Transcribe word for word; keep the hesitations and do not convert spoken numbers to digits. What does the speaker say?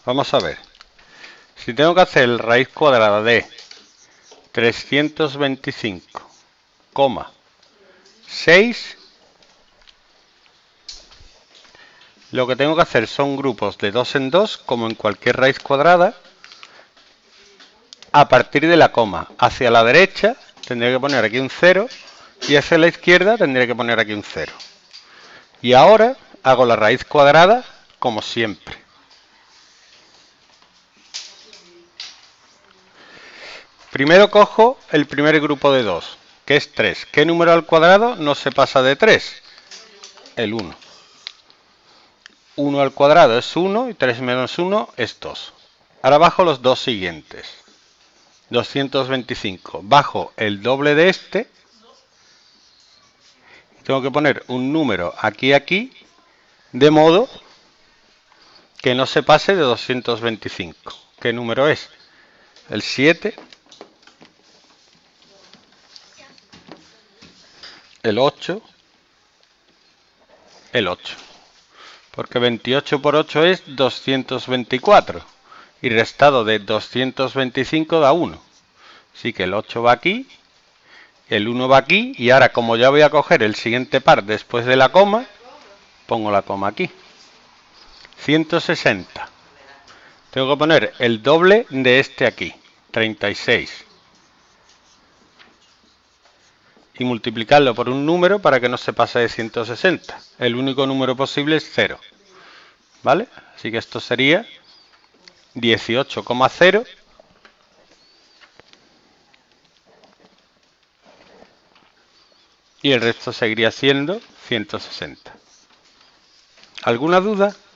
Vamos a ver. Si tengo que hacer raíz cuadrada de trescientos veinticinco, seis, lo que tengo que hacer son grupos de dos en dos, como en cualquier raíz cuadrada. A partir de la coma, hacia la derecha tendré que poner aquí un cero y hacia la izquierda tendré que poner aquí un cero. Y ahora hago la raíz cuadrada como siempre. Primero cojo el primer grupo de dos, que es tres. ¿Qué número al cuadrado no se pasa de tres? El uno. uno al cuadrado es uno y tres menos uno es dos. Ahora bajo los dos siguientes. doscientos veinticinco. Bajo el doble de este. Tengo que poner un número aquí y aquí, de modo que no se pase de doscientos veinticinco. ¿Qué número es? El siete, el ocho, el ocho. Porque veintiocho por ocho es doscientos veinticuatro. Y restado de doscientos veinticinco da uno. Así que el ocho va aquí, el uno va aquí, y ahora como ya voy a coger el siguiente par después de la coma, pongo la coma aquí. ciento sesenta. Tengo que poner el doble de este aquí, treinta y seis. Y multiplicarlo por un número para que no se pase de ciento sesenta. El único número posible es cero. ¿Vale? Así que esto sería dieciocho coma cero. Y el resto seguiría siendo ciento sesenta. ¿Alguna duda?